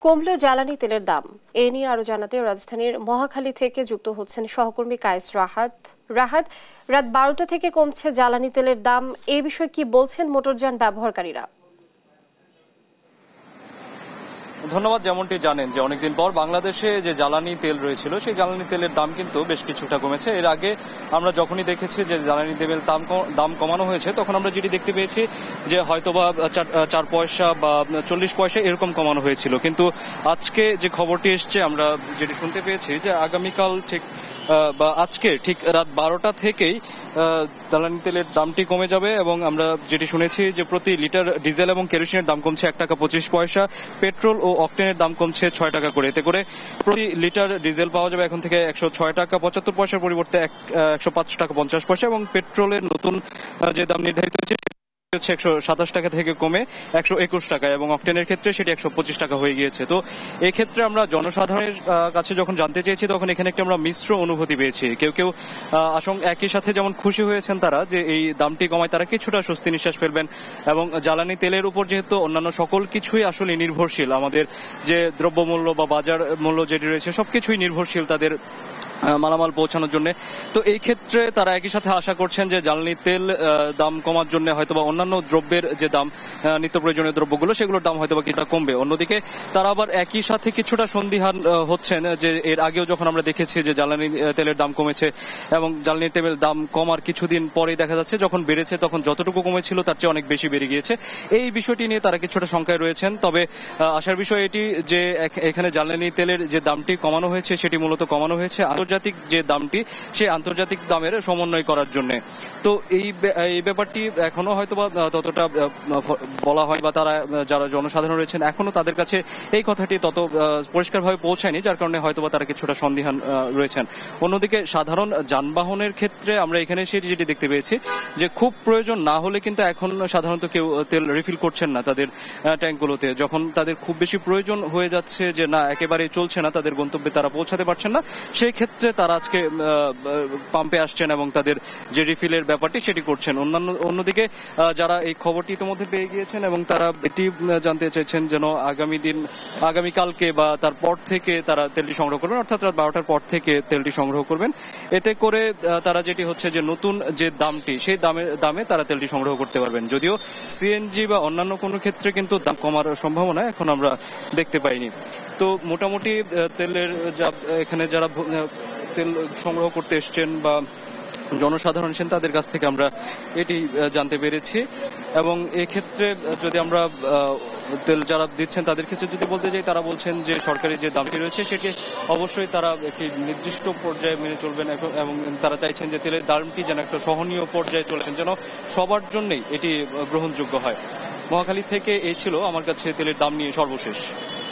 কমল জ্বালানি তেলের দাম। এ নিয়ে আরো জানাতে রাজধানীর মহাখালী থেকে যুক্ত হচ্ছেন সহকর্মী কায়েস রাহাত। রাত 12টা থেকে কমছে জ্বালানি তেলের দাম, এই বিষয়ে কি বলছেন মোটরযান ব্যবহারকারীরা? ধন্যবাদ। যেমনটি জানেন যে অনেকদিন পর বাংলাদেশে যে জ্বালানি তেল রয়েছিল সেই জ্বালানি তেলের দাম কিন্তু বেশ কিছুটা কমেছে। এর আগে আমরা যখনই দেখেছি যে জ্বালানি তেলের দাম কমানো হয়েছে তখন আমরা যেটি দেখতে পেয়েছি যে হয়তোবা 4 পয়সা বা 40 পয়সা এরকম কমানো হয়েছিল, কিন্তু আজকে যে খবরটি এসছে আমরা যেটি শুনতে পেয়েছি যে আগামীকাল ঠিক বা আজকে ঠিক রাত 12টা থেকেই জ্বালানি তেলের দামটি কমে যাবে এবং আমরা যেটি শুনেছি যে প্রতি লিটার ডিজেল এবং কেরোসিনের দাম কমছে 1 টাকা 25 পয়সা, পেট্রোল ও অকটেনের দাম কমছে 6 টাকা করে। এতে করে প্রতি লিটার ডিজেল পাওয়া যাবে এখন থেকে 106 টাকা 75 পয়সার পরিবর্তে 105 টাকা 50 পয়সা, এবং পেট্রোলের নতুন যে দাম নির্ধারিত হয়েছে হচ্ছে 127 টাকা থেকে কমে 121 টাকা, এবং অকটেনের ক্ষেত্রে সেটি 125 টাকা হয়ে গিয়েছে। তো এই ক্ষেত্রে আমরা জনসাধারণের কাছে যখন জানতে চেয়েছি তখন এখানে একটা আমরা মিশ্র অনুভূতি পেয়েছি। কেউ কেউ একই সাথে যেমন খুশি হয়েছেন তারা যে এই দামটি কমায় তারা কিছুটা স্বস্তি নিঃশ্বাস ফেলবেন, এবং জ্বালানি তেলের উপর যেহেতু অন্যান্য সকল কিছুই আসলে নির্ভরশীল, আমাদের যে দ্রব্যমূল্য বা বাজার মূল্য যেটি রয়েছে সবকিছুই নির্ভরশীল তাদের মালামাল পৌঁছানোর জন্য। তো এই ক্ষেত্রে তারা একই সাথে আশা করছেন যে জ্বালানি তেল দাম কমার জন্য হয়তোবা অন্যান্য দ্রব্যের যে দাম, নিত্য প্রয়োজনীয় দ্রব্যগুলো সেগুলোর দাম হয়তোবা কিছুটা কমবে। অন্যদিকে তারা আবার একই সাথে কিছুটা সন্দিহান হচ্ছেন যে এর আগেও যখন আমরা দেখেছি যে জ্বালানি তেলের দাম কমেছে এবং জ্বালানি তেলের দাম কমার কিছুদিন পরেই দেখা যাচ্ছে যখন বেড়েছে তখন যতটুকু কমেছিল তার চেয়ে অনেক বেশি বেড়ে গিয়েছে। এই বিষয়টি নিয়ে তারা কিছুটা শঙ্কায় রয়েছেন। তবে আশার বিষয় এটি যে এখানে জ্বালানি তেলের যে দামটি কমানো হয়েছে সেটি মূলত কমানো হয়েছে আন্তর্জাতিক যে দামটি সেই আন্তর্জাতিক দামের সমন্বয় করার জন্য। তো এই ব্যাপারটি এখনো হয়তো বা ততটা বলা হয় বা তারা যারা জনসাধারণ রয়েছেন এখনো তাদের কাছে এই কথাটি তত পরিষ্কারভাবে পৌঁছায়নি, যার কারণে হয়তো বা তারা কিছুটা সন্দিহান রয়েছেন। অন্যদিকে সাধারণ যানবাহনের ক্ষেত্রে আমরা এখানে সেটি যেটি দেখতে পেয়েছি যে খুব প্রয়োজন না হলে কিন্তু এখন সাধারণত কেউ তেল রিফিল করছেন না তাদের ট্যাঙ্কগুলোতে। যখন তাদের খুব বেশি প্রয়োজন হয়ে যাচ্ছে যে না একেবারেই চলছে না, তাদের গন্তব্যে তারা পৌঁছাতে পারছেন না, সেই ক্ষেত্রে তারা আজকে পাম্পে আসছেন এবং তাদের যে রিফিলের ব্যাপারটি সেটি করছেন। অন্যদিকে যারা এই খবরটি ইতিমধ্যে পেয়ে গিয়েছেন এবং তারা এটি জানতে চাইছেন যেন আগামীকালকে বা তারপর থেকে তারা তেলটি সংগ্রহ করবেন, অর্থাৎ রাত 12টার পর থেকে তেলটি সংগ্রহ করবেন। এতে করে তারা যেটি হচ্ছে যে নতুন যে দামটি সেই দামে তারা তেলটি সংগ্রহ করতে পারবেন। যদিও সিএনজি বা অন্যান্য কোনো ক্ষেত্রে কিন্তু দাম কমার সম্ভাবনা এখন আমরা দেখতে পাইনি। তো মোটামুটি তেলের এখানে যারা তেল সংগ্রহ করতে এসছেন বা জনসাধারণ আছেন তাদের কাছ থেকে আমরা এটি জানতে পেরেছি। এবং এক্ষেত্রে যদি আমরা তেল যারা দিচ্ছেন তাদের ক্ষেত্রে যদি বলতে যাই, তারা বলছেন যে সরকারি যে দামটি রয়েছে সেটি অবশ্যই তারা একটি নির্দিষ্ট পর্যায়ে মেনে চলবেন এবং তারা চাইছেন যে তেলের দামটি যেন একটা সহনীয় পর্যায়ে চলছেন, যেন সবার জন্যই এটি গ্রহণযোগ্য হয়। মহাখালী থেকে এই ছিল আমার কাছে তেলের দাম নিয়ে সর্বশেষ।